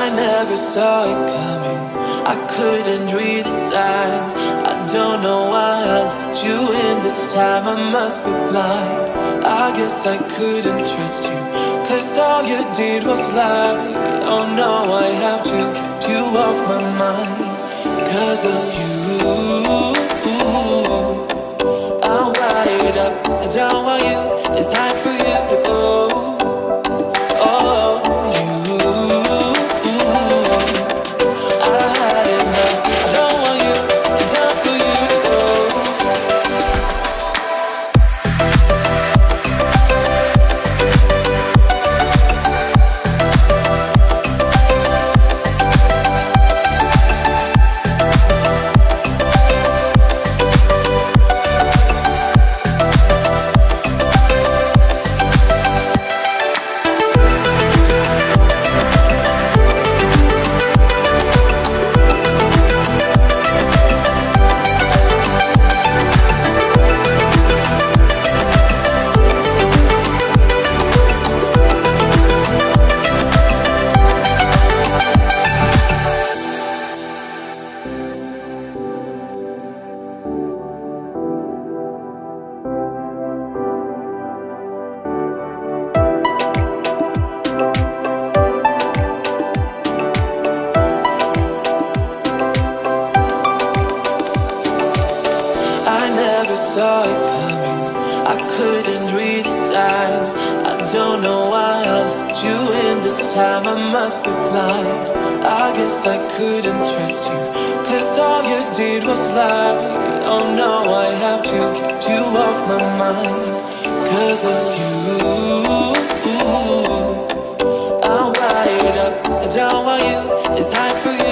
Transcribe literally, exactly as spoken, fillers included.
I never saw it coming, I couldn't read the signs. I don't know why I let you in this time, I must be blind. I guess I couldn't trust you, cause all you did was lie. Oh no, I have to keep you off my mind. Cause of you, I'm wired up, I don't want you, it's time for you to go. Oh, you, I had enough, I don't want you, it's time for you to go. I never saw it coming, I couldn't read the signs. I don't know why I let you in this time, I must be blind. I guess I couldn't trust you, cause all you did was lie. Oh no, I have to keep you off my mind. Cause of you, I'm wired up, I don't want you, it's time for you